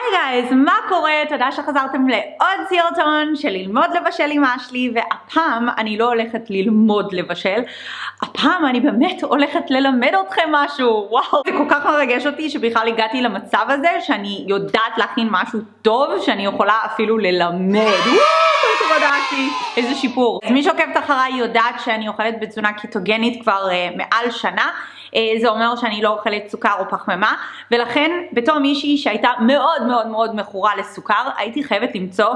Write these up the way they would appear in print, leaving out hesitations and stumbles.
היי גייז, מה קורה? תודה שחזרתם לעוד סרטון של ללמוד לבשל עם אשלי, והפעם אני לא הולכת ללמוד לבשל, הפעם אני באמת הולכת ללמד אתכם משהו. וואו, זה כל כך מרגש אותי שבכלל הגעתי למצב הזה שאני יודעת להכין משהו טוב שאני יכולה אפילו ללמד. איזה שיפור. אז מי שעוקבת אחריי יודעת שאני אוכלת בתזונה קיטוגנית כבר מעל שנה. זה אומר שאני לא אוכלת סוכר או פחמימה, ולכן בתור מישהי שהייתה מאוד מאוד מאוד מכורה לסוכר, הייתי חייבת למצוא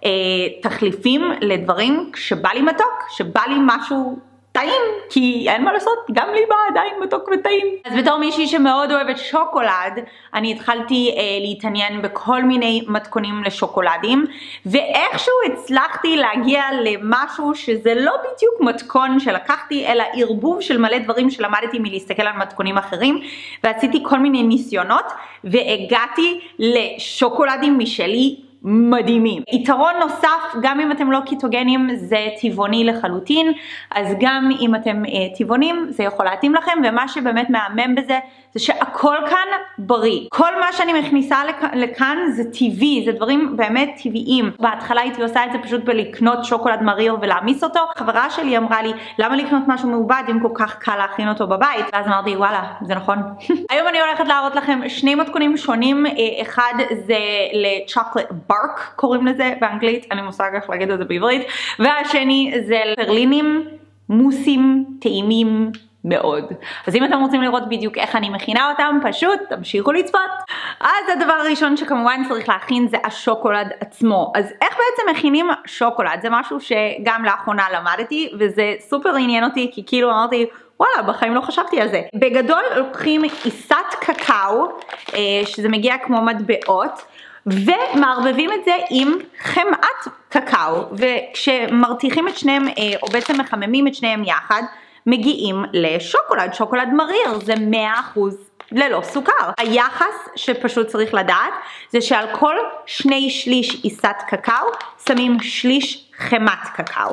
תחליפים לדברים שבא לי מתוק, שבא לי משהו טעים, כי אין מה לעשות, גם לי בא עדיין מתוק וטעים. אז בתור מישהי שמאוד אוהבת שוקולד, אני התחלתי להתעניין בכל מיני מתכונים לשוקולדים, ואיכשהו הצלחתי להגיע למשהו שזה לא בדיוק מתכון שלקחתי, אלא ערבוב של מלא דברים שלמדתי מלהסתכל על מתכונים אחרים, ועשיתי כל מיני ניסיונות, והגעתי לשוקולדים משלי מדהימים. יתרון נוסף, גם אם אתם לא קיטוגנים זה טבעוני לחלוטין, אז גם אם אתם טבעונים זה יכול להתאים לכם, ומה שבאמת מהמם בזה זה שהכל כאן בריא. כל מה שאני מכניסה לכאן זה טבעי, זה דברים באמת טבעיים. בהתחלה הייתי עושה את זה פשוט בלקנות שוקולד מריר ולהמיס אותו. חברה שלי אמרה לי, למה לקנות משהו מעובד אם כל כך קל להכין אותו בבית? ואז אמרתי, וואלה, זה נכון. היום אני הולכת להראות לכם שני מתכונים שונים. אחד זה לצ'וקולד ברק, קוראים לזה באנגלית, אני מושג איך להגיד את זה בעברית. והשני זה לפרלינים מוסים טעימים מאוד. אז אם אתם רוצים לראות בדיוק איך אני מכינה אותם, פשוט תמשיכו לצפות. אז הדבר הראשון שכמובן צריך להכין זה השוקולד עצמו. אז איך בעצם מכינים שוקולד? זה משהו שגם לאחרונה למדתי, וזה סופר עניין אותי, כי כאילו אמרתי, וואלה, בחיים לא חשבתי על זה. בגדול לוקחים עיסת קקאו, שזה מגיע כמו מטבעות, ומערבבים את זה עם חמאת קקאו, וכשמרתיחים את שניהם, או בעצם מחממים את שניהם יחד, מגיעים לשוקולד, שוקולד מריר, זה 100% ללא סוכר. היחס שפשוט צריך לדעת, זה שעל כל 2/3 עיסת קקאו, שמים 1/3 חמת קקאו.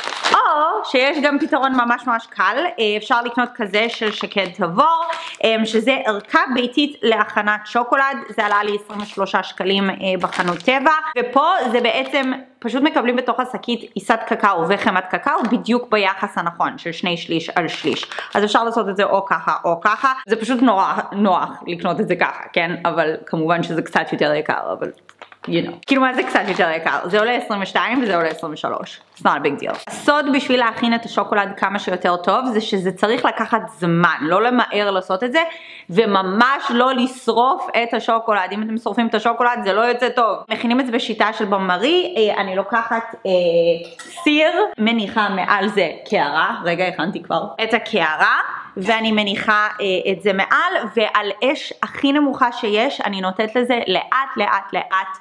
או שיש גם פתרון ממש ממש קל, אפשר לקנות כזה של שקד תבור, שזה ערכה ביתית להכנת שוקולד, זה עלה לי 23 שקלים בחנות טבע, ופה זה בעצם פשוט מקבלים בתוך השקית עיסת קקאו וחמת קקאו בדיוק ביחס הנכון של 2/3 על 1/3. אז אפשר לעשות את זה או ככה או ככה, זה פשוט נוח לקנות את זה ככה, כן? אבל כמובן שזה קצת יותר יקר, אבל כאילו מה זה קצת יותר יקר? זה עולה 22 וזה עולה 23. It's not a big deal. הסוד בשביל להכין את השוקולד כמה שיותר טוב זה שזה צריך לקחת זמן, לא למהר לעשות את זה, וממש לא לשרוף את השוקולד. אם אתם שורפים את השוקולד זה לא יוצא טוב. מכינים את זה בשיטה של במרי. אני לוקחת סיר, מניחה מעל זה קערה, רגע הכנתי כבר את הקערה, ואני מניחה את זה מעל, ועל אש הכי נמוכה שיש אני נותנת לזה לאט לאט לאט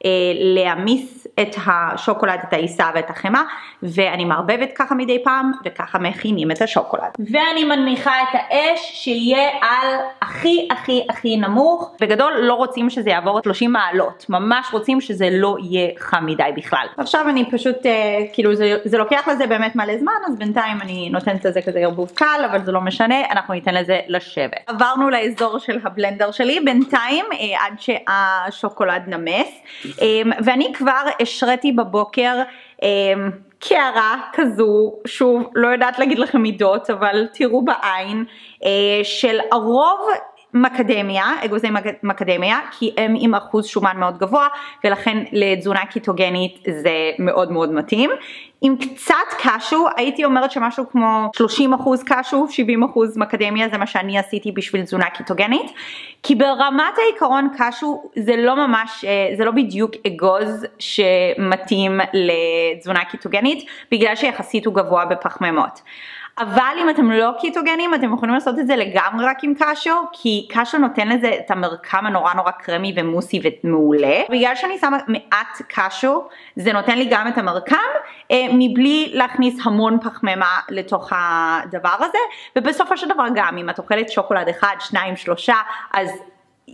להמיס את השוקולד, את העיסה ואת החמה, ואני מערבבת ככה מדי פעם, וככה מכינים את השוקולד. ואני מנמיכה את האש שיהיה על הכי הכי הכי נמוך. בגדול לא רוצים שזה יעבור 30 מעלות, ממש רוצים שזה לא יהיה חם מדי בכלל. עכשיו אני פשוט, כאילו זה לוקח לזה באמת מלא זמן, אז בינתיים אני נותנת לזה כזה ערבוב קל, אבל זה לא משנה, אנחנו ניתן לזה לשבת. עברנו לאזור של הבלנדר שלי בינתיים, עד שהשוקולד נמס. ואני כבר השרתי בבוקר קערה כזו, שוב לא יודעת להגיד לכם מידות, אבל תראו בעין, של הרוב מקדמיה, אגוזי מקדמיה, כי הם עם אחוז שומן מאוד גבוה, ולכן לתזונה קיטוגנית זה מאוד מאוד מתאים. עם קצת קשו, הייתי אומרת שמשהו כמו 30% קשו, 70% מקדמיה, זה מה שאני עשיתי בשביל תזונה קיטוגנית, כי ברמת העיקרון קשו זה לא ממש, זה לא בדיוק אגוז שמתאים לתזונה קיטוגנית, בגלל שיחסית הוא גבוה בפחמימות. אבל אם אתם לא קיטוגנים, אתם יכולים לעשות את זה לגמרי רק עם קשו, כי קשו נותן לזה את המרקם הנורא נורא קרמי ומוסי ומעולה. בגלל שאני שמה מעט קשו, זה נותן לי גם את המרקם, מבלי להכניס המון פחמימה לתוך הדבר הזה, ובסופו של דבר גם, אם את אוכלת שוקולד 1, 2, 3, אז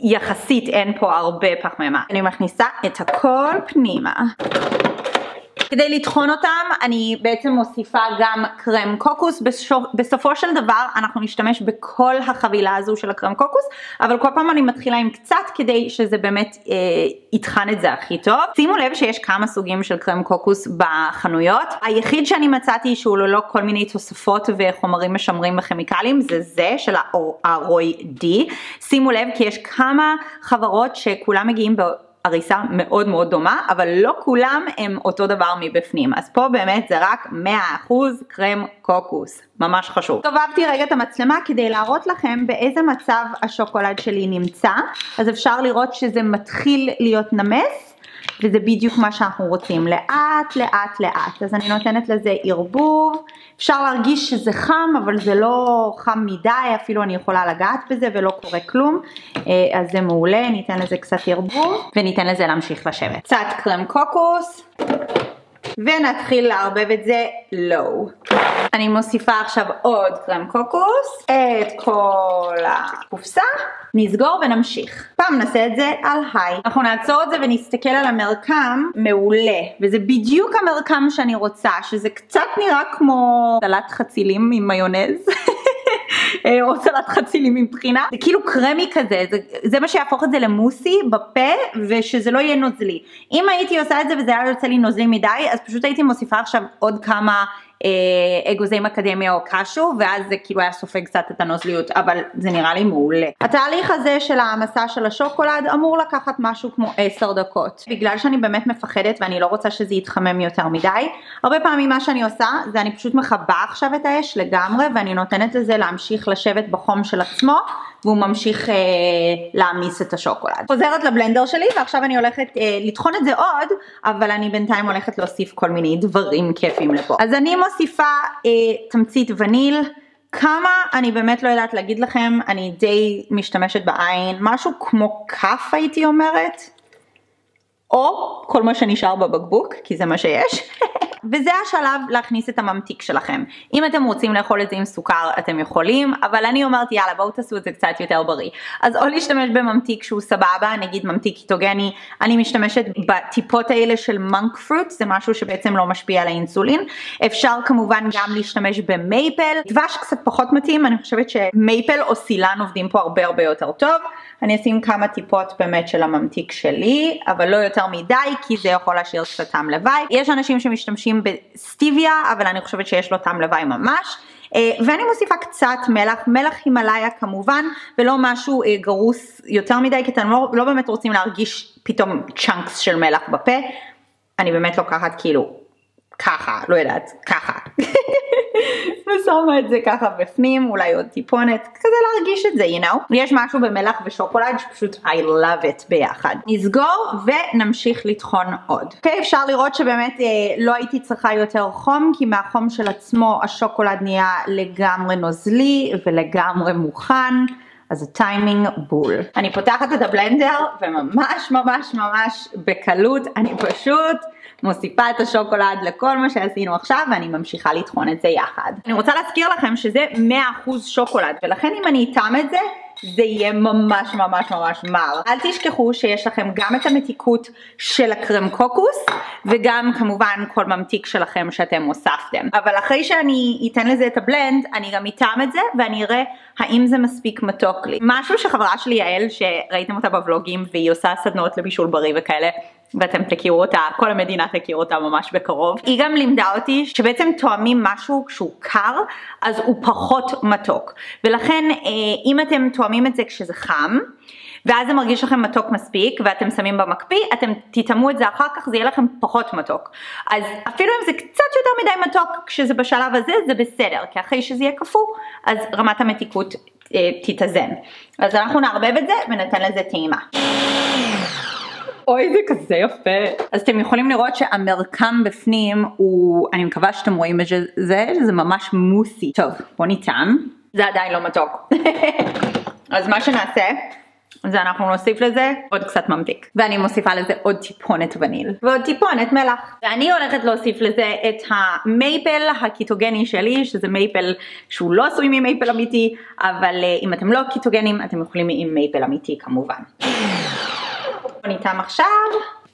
יחסית אין פה הרבה פחמימה. אני מכניסה את הכל פנימה. כדי לטחון אותם אני בעצם מוסיפה גם קרם קוקוס. בסופו של דבר אנחנו נשתמש בכל החבילה הזו של הקרם קוקוס, אבל כל פעם אני מתחילה עם קצת כדי שזה באמת יטחן את זה הכי טוב. שימו לב שיש כמה סוגים של קרם קוקוס בחנויות. היחיד שאני מצאתי שהוא ללא כל מיני תוספות וחומרים משמרים וכימיקלים זה של הרוי די. שימו לב כי יש כמה חברות שכולם מגיעים אריסה מאוד מאוד דומה, אבל לא כולם הם אותו דבר מבפנים. אז פה באמת זה רק 100% קרם קוקוס. ממש חשוב. סובבתי רגע את המצלמה כדי להראות לכם באיזה מצב השוקולד שלי נמצא. אז אפשר לראות שזה מתחיל להיות נמס, וזה בדיוק מה שאנחנו רוצים. לאט, לאט, לאט. אז אני נותנת לזה ערבוב. אפשר להרגיש שזה חם, אבל זה לא חם מדי, אפילו אני יכולה לגעת בזה ולא קורה כלום. אז זה מעולה, ניתן לזה קצת ערבוב, וניתן לזה להמשיך לשבת. קצת קרם קוקוס, ונתחיל לערבב את זה לואו. אני מוסיפה עכשיו עוד קרם קוקוס, את כל הקופסה, נסגור ונמשיך. פעם נעשה את זה על היי. אנחנו נעצור את זה ונסתכל על המרקם מעולה, וזה בדיוק המרקם שאני רוצה, שזה קצת נראה כמו סלט חצילים עם מיונז. או סלט חצילים עם טחינה. זה כאילו קרמי כזה, זה מה שיהפוך את זה למוסי בפה, ושזה לא יהיה נוזלי. אם הייתי עושה את זה וזה היה יוצא לי נוזלי מדי, אז פשוט הייתי מוסיפה עכשיו עוד כמה אגוזי מקדמיה או קשו, ואז זה כאילו היה סופג קצת את הנוזליות, אבל זה נראה לי מעולה. התהליך הזה של המסע של השוקולד אמור לקחת משהו כמו 10 דקות. בגלל שאני באמת מפחדת ואני לא רוצה שזה יתחמם יותר מדי, הרבה פעמים מה שאני עושה זה אני פשוט מכבה עכשיו את האש לגמרי, ואני נותנת לזה להמשיך לשבת בחום של עצמו, והוא ממשיך להמיס את השוקולד. חוזרת לבלנדר שלי, ועכשיו אני הולכת לטחון את זה עוד, אבל אני בינתיים הולכת להוסיף כל מיני דברים כיפים לפה. אז אני מוסיפה תמצית וניל, כמה אני באמת לא יודעת להגיד לכם, אני די משתמשת בעין, משהו כמו כף הייתי אומרת, או כל מה שנשאר בבקבוק, כי זה מה שיש. וזה השלב להכניס את הממתיק שלכם. אם אתם רוצים לאכול את זה עם סוכר, אתם יכולים, אבל אני אומרת, יאללה, בואו תעשו את זה קצת יותר בריא. אז או להשתמש בממתיק שהוא סבבה, נגיד ממתיק קיטוגני, אני משתמשת בטיפות האלה של מונק פרוט, זה משהו שבעצם לא משפיע על האינסולין. אפשר כמובן גם להשתמש במייפל, דבש קצת פחות מתאים, אני חושבת שמייפל או סילן עובדים פה הרבה יותר טוב. אני אשים כמה טיפות באמת של הממתיק שלי, אבל לא יותר מדי, כי זה יכול להשאיר קצת טעם לוואי. יש אנשים שמשתמשים בסטיביה, אבל אני חושבת שיש לו טעם לוואי ממש. ואני מוסיפה קצת מלח הימלאיה כמובן, ולא משהו גרוס יותר מדי, כי אתם לא באמת רוצים להרגיש פתאום צ'אנקס של מלח בפה. אני באמת לוקחת כאילו ככה, לא יודעת, ככה. ושמה את זה ככה בפנים, אולי עוד טיפונת, כזה להרגיש את זה, you know? יש משהו במלח ושוקולד שפשוט I love it ביחד. נסגור ונמשיך לטחון עוד. אוקיי, אפשר לראות שבאמת לא הייתי צריכה יותר חום, כי מהחום של עצמו השוקולד נהיה לגמרי נוזלי ולגמרי מוכן. אז הטיימינג בול. אני פותחת את הבלנדר וממש בקלות אני פשוט מוסיפה את השוקולד לכל מה שעשינו עכשיו, ואני ממשיכה לטחון את זה יחד. אני רוצה להזכיר לכם שזה 100% שוקולד, ולכן אם אני אטעם את זה, זה יהיה ממש מר. אל תשכחו שיש לכם גם את המתיקות של הקרם קוקוס, וגם כמובן כל ממתיק שלכם שאתם הוספתם. אבל אחרי שאני אתן לזה את הבלנד, אני גם אטעם את זה, ואני אראה האם זה מספיק מתוק לי. משהו שחברה שלי יעל, שראיתם אותה בוולוגים, והיא עושה סדנות לבישול בריא וכאלה, ואתם תכירו אותה, כל המדינה תכיר אותה ממש בקרוב. היא גם לימדה אותי שבעצם תואמים משהו כשהוא קר, אז הוא פחות מתוק. ולכן אם אתם תואמים את זה כשזה חם, ואז זה מרגיש לכם מתוק מספיק, ואתם שמים במקפיא, אתם תטעמו את זה אחר כך, זה יהיה לכם פחות מתוק. אז אפילו אם זה קצת יותר מדי מתוק, כשזה בשלב הזה, זה בסדר, כי אחרי שזה יהיה קפוא, אז רמת המתיקות תתאזן. אז אנחנו נערבב את זה, וניתן לזה טעימה. אוי, זה כזה יפה. אז אתם יכולים לראות שהמרקם בפנים הוא, אני מקווה שאתם רואים את זה, שזה ממש מוסי. טוב, בוא נטעם. זה עדיין לא מתוק. אז מה שנעשה, זה אנחנו נוסיף לזה עוד קצת ממתיק. ואני מוסיפה לזה עוד טיפונת וניל. ועוד טיפונת מלח. ואני הולכת להוסיף לזה את המייפל הקיטוגני שלי, שזה מייפל שהוא לא עשוי ממייפל אמיתי, אבל אם אתם לא קיטוגנים, אתם יכולים עם מייפל אמיתי כמובן. נטעם עכשיו,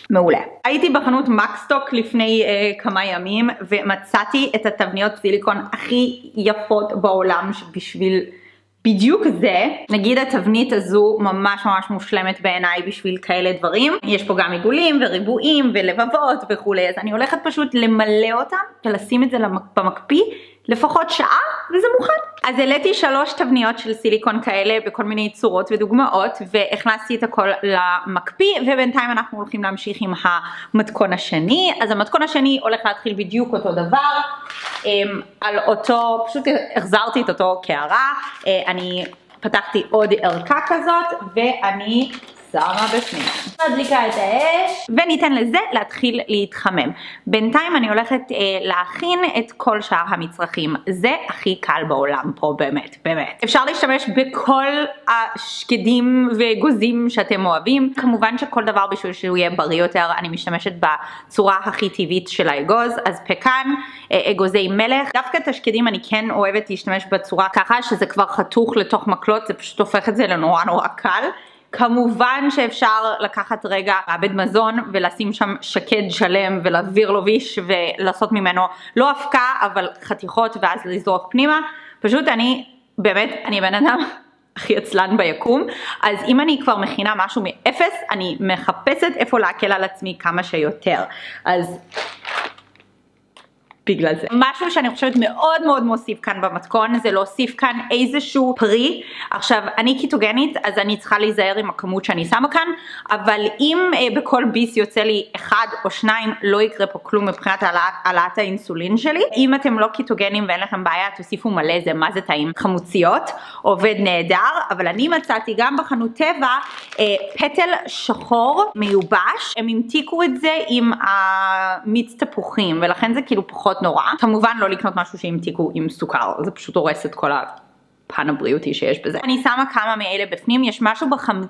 מעולה. הייתי בחנות מקסטוק לפני כמה ימים ומצאתי את התבניות סיליקון הכי יפות בעולם בשביל בדיוק זה. נגיד התבנית הזו ממש מושלמת בעיניי בשביל כאלה דברים. יש פה גם עיגולים וריבועים ולבבות וכולי, אז אני הולכת פשוט למלא אותם ולשים את זה במקפיא לפחות שעה וזה מוכן. אז העליתי 3 תבניות של סיליקון כאלה בכל מיני צורות ודוגמאות והכנסתי את הכל למקפיא, ובינתיים אנחנו הולכים להמשיך עם המתכון השני. אז המתכון השני הולך להתחיל בדיוק אותו דבר, על אותו, פשוט החזרתי את אותו קערה, אני פתחתי עוד ערכה כזאת ואני שמה בפנים. מדליקה את האש וניתן לזה להתחיל להתחמם. בינתיים אני הולכת להכין את כל שאר המצרכים. זה הכי קל בעולם פה, באמת. אפשר להשתמש בכל השקדים וגוזים שאתם אוהבים. כמובן שכל דבר בשביל שהוא יהיה בריא יותר אני משתמשת בצורה הכי טבעית של האגוז. אז פקן, אגוזי מלך. דווקא את השקדים אני כן אוהבת להשתמש בצורה ככה שזה כבר חתוך לתוך מקלות, זה פשוט הופך את זה לנורא קל. כמובן שאפשר לקחת רגע מעבד מזון ולשים שם שקד שלם ולהעביר לו ויש ולעשות ממנו לא אבקה אבל חתיכות ואז לזרוק פנימה. פשוט אני בן אדם הכי עצלן ביקום, אז אם אני כבר מכינה משהו מאפס אני מחפשת איפה להקל על עצמי כמה שיותר. אז בגלל זה. משהו שאני חושבת מאוד מוסיף כאן במתכון, זה להוסיף כאן איזשהו פרי. עכשיו, אני קיטוגנית, אז אני צריכה להיזהר עם הכמות שאני שמה כאן, אבל אם בכל ביס יוצא לי 1 או 2, לא יקרה פה כלום מבחינת העלאת האינסולין שלי. אם אתם לא קיטוגנים ואין לכם בעיה, תוסיפו מלא, זה מה זה טעים. חמוציות, עובד נהדר, אבל אני מצאתי גם בחנות טבע פטל שחור מיובש, הם המתיקו את זה עם המיץ תפוחים, ולכן זה כאילו פחות נורא. כמובן לא לקנות משהו שהמתיקו עם סוכר, זה פשוט הורס את כל הפן הבריאותי שיש בזה. אני שמה כמה מאלה בפנים, יש משהו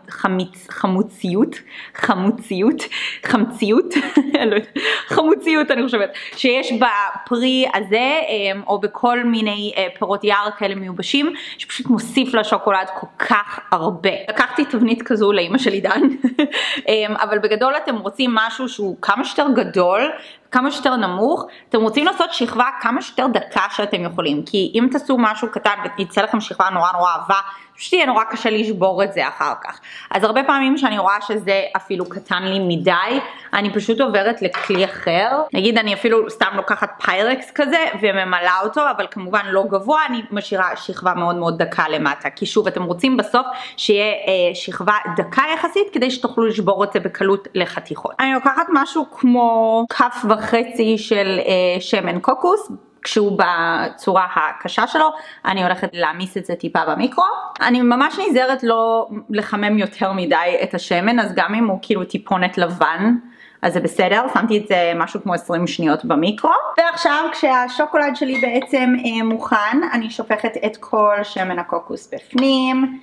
חמוציות אני חושבת, שיש בפרי הזה, או בכל מיני פירות יער כאלה מיובשים, שפשוט מוסיף לשוקולד כל כך הרבה. לקחתי תבנית כזו לאמא שלי דן, אבל בגדול אתם רוצים משהו שהוא כמה שיותר גדול, כמה שיותר נמוך, אתם רוצים לעשות שכבה כמה שיותר דקה שאתם יכולים, כי אם תעשו משהו קטן ויצא לכם שכבה נורא עבה, פשוט יהיה נורא קשה לשבור את זה אחר כך. אז הרבה פעמים שאני רואה שזה אפילו קטן לי מדי, אני פשוט עוברת לכלי אחר. נגיד אני אפילו סתם לוקחת פיירקס כזה וממלאה אותו, אבל כמובן לא גבוה, אני משאירה שכבה מאוד דקה למטה. כי שוב, אתם רוצים בסוף שיהיה שכבה דקה יחסית, כדי שתוכלו לשבור את זה בקלות לחתיכות. אני לוקחת משהו כמו 1.5 כף של שמן קוקוס, כשהוא בצורה הקשה שלו, אני הולכת להמיס את זה טיפה במיקרו. אני ממש נזהרת לא לחמם יותר מדי את השמן, אז גם אם הוא כאילו טיפונת לבן, אז זה בסדר, שמתי את זה משהו כמו 20 שניות במיקרו. ועכשיו כשהשוקולד שלי בעצם מוכן, אני שופכת את כל שמן הקוקוס בפנים.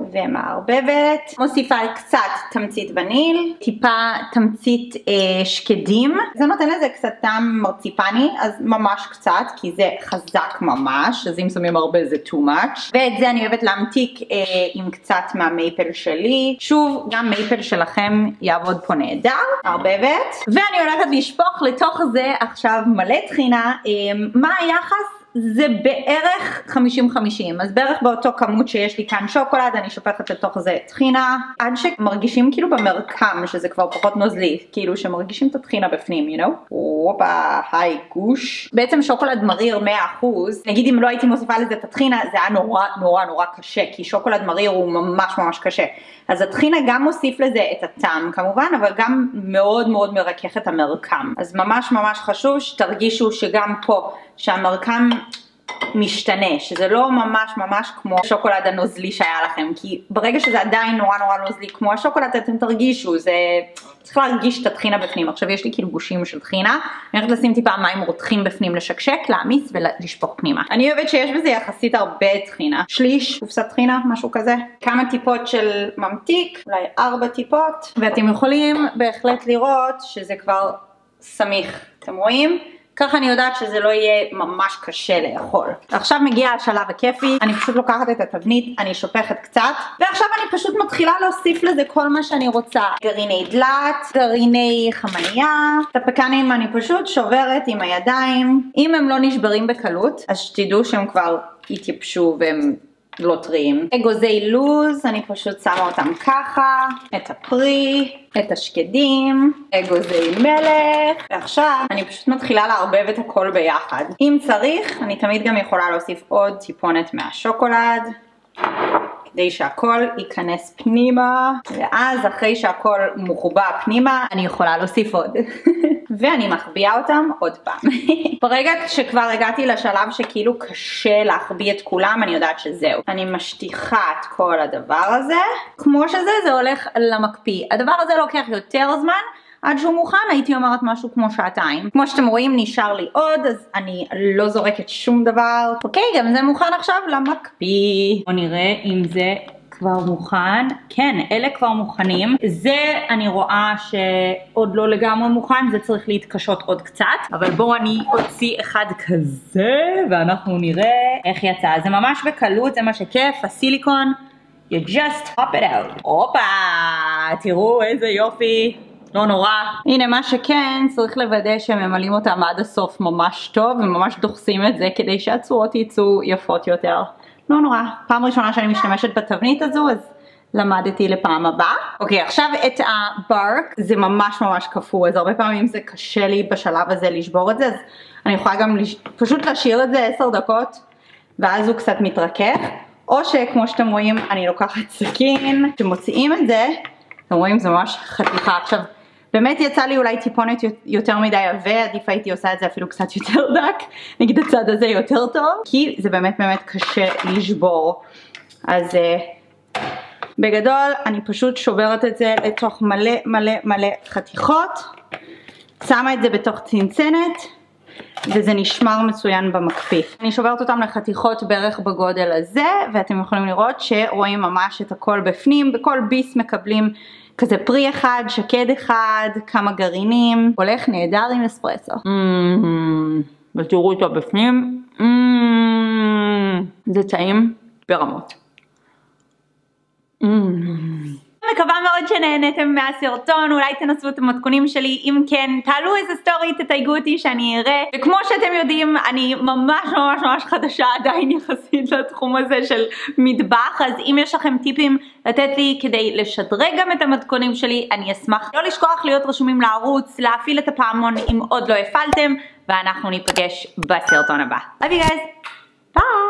ומערבבת, מוסיפה קצת תמצית וניל, טיפה תמצית שקדים, זה נותן לזה קצת טעם מרציפני, אז ממש קצת, כי זה חזק ממש, אז אם שמים הרבה זה too much, ואת זה אני אוהבת להמתיק עם קצת מהמייפל שלי, שוב גם מייפל שלכם יעבוד פה נהדר, מערבבת, ואני הולכת לשפוך לתוך זה עכשיו מלא טחינה. מה היחס? זה בערך 50-50, אז בערך באותו כמות שיש לי כאן שוקולד, אני שופכת לתוך זה טחינה, עד שמרגישים כאילו במרקם, שזה כבר פחות נוזלי, כאילו שמרגישים את הטחינה בפנים, you know? וופה, היי גוש. בעצם שוקולד מריר 100%, נגיד אם לא הייתי מוסיפה לזה את הטחינה, זה היה נורא קשה, כי שוקולד מריר הוא ממש קשה. אז הטחינה גם מוסיף לזה את הטעם כמובן, אבל גם מאוד מרכך את המרקם. אז ממש חשוב שתרגישו שגם פה, שהמרקם משתנה, שזה לא ממש כמו השוקולד הנוזלי שהיה לכם, כי ברגע שזה עדיין נורא נוזלי כמו השוקולד, אתם תרגישו, זה צריך להרגיש את הטחינה בפנים. עכשיו יש לי כאילו גושים של טחינה, אני הולכת לשים טיפה מים רותחים בפנים, לשקשק, להעמיס ולשפוך פנימה. אני אוהבת שיש בזה יחסית הרבה טחינה, שליש, קופסת טחינה, משהו כזה, כמה טיפות של ממתיק, אולי 4 טיפות, ואתם יכולים בהחלט לראות שזה כבר סמיך, אתם רואים? ככה אני יודעת שזה לא יהיה ממש קשה לאכול. עכשיו מגיע השלב הכיפי, אני פשוט לוקחת את התבנית, אני שופכת קצת, ועכשיו אני פשוט מתחילה להוסיף לזה כל מה שאני רוצה. גרעיני דלת, גרעיני חמניה, את הפקנים אני פשוט שוברת עם הידיים. אם הם לא נשברים בקלות, אז שתדעו שהם כבר התייבשו והם לא טריים. אגוזי לוז, אני פשוט שמה אותם ככה, את הפרי, את השקדים, אגוזי מלך, ועכשיו אני פשוט מתחילה לערבב את הכל ביחד. אם צריך, אני תמיד גם יכולה להוסיף עוד טיפונת מהשוקולד, כדי שהכל ייכנס פנימה, ואז אחרי שהכל מוחבא פנימה, אני יכולה להוסיף עוד. ואני מחביאה אותם עוד פעם. ברגע שכבר הגעתי לשלב שכאילו קשה להחביא את כולם, אני יודעת שזהו. אני משטיחה את כל הדבר הזה. כמו שזה, זה הולך למקפיא. הדבר הזה לוקח יותר זמן, עד שהוא מוכן, הייתי אומרת משהו כמו שעתיים. כמו שאתם רואים, נשאר לי עוד, אז אני לא זורקת שום דבר. אוקיי, גם זה מוכן עכשיו למקפיא. בוא נראה אם זה כבר מוכן. כן, אלה כבר מוכנים. זה אני רואה שעוד לא לגמרי מוכן, זה צריך להתקשות עוד קצת. אבל בואו אני אוציא אחד כזה, ואנחנו נראה איך יצא. זה ממש בקלות, זה מה שכיף, הסיליקון. You just pop it out. הופה, תראו איזה יופי. לא נורא. הנה מה שכן, צריך לוודא שממלאים אותם עד הסוף ממש טוב, וממש דוחסים את זה כדי שהצורות ייצאו יפות יותר. לא נורא. פעם ראשונה שאני משתמשת בתבנית הזו, אז למדתי לפעם הבאה. אוקיי, עכשיו את הברק, זה ממש ממש קפוא, אז הרבה פעמים זה קשה לי בשלב הזה לשבור את זה, אז אני יכולה גם פשוט להשאיר את זה 10 דקות, ואז הוא קצת מתרכך, או שכמו שאתם רואים, אני לוקחת סכין, כשמוציאים את זה, אתם רואים זה ממש חתיכה. עכשיו, באמת יצא לי אולי טיפונת יותר מדי עבה, עדיף הייתי עושה את זה אפילו קצת יותר דק, נגיד הצד הזה יותר טוב, כי זה באמת קשה לשבור. אז בגדול אני פשוט שוברת את זה לתוך מלא חתיכות, שמה את זה בתוך צנצנת, וזה נשמר מצוין במקפיא. אני שוברת אותם לחתיכות בערך בגודל הזה, ואתם יכולים לראות שרואים ממש את הכל בפנים, בכל ביס מקבלים כזה פרי אחד, שקד אחד, כמה גרעינים, הולך נהדר עם אספרסו. ותראו אותו בפנים, זה טעים ברמות. מקווה מאוד שנהנתם מהסרטון, אולי תנסו את המתכונים שלי, אם כן תעלו איזה סטורי, תתייגו אותי שאני אראה, וכמו שאתם יודעים אני ממש חדשה עדיין יחסית לתחום הזה של מטבח, אז אם יש לכם טיפים לתת לי כדי לשדרג גם את המתכונים שלי, אני אשמח. לא לשכוח להיות רשומים לערוץ, להפעיל את הפעמון אם עוד לא הפעלתם, ואנחנו ניפגש בסרטון הבא. Love you guys, ביי!